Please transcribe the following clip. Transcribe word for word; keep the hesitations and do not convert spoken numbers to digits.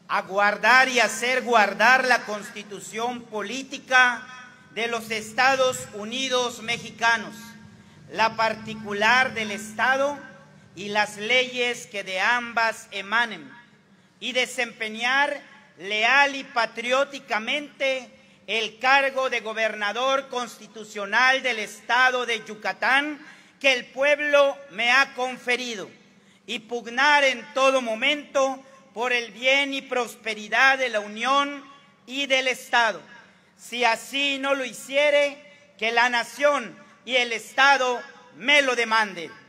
a guardar y hacer guardar la Constitución política de los Estados Unidos mexicanos, la particular del Estado y las leyes que de ambas emanen, y desempeñar leal y patrióticamente el cargo de gobernador constitucional del Estado de Yucatán que el pueblo me ha conferido, y pugnar en todo momento por el bien y prosperidad de la Unión y del Estado. Si así no lo hiciere, que la nación y el Estado me lo demanden.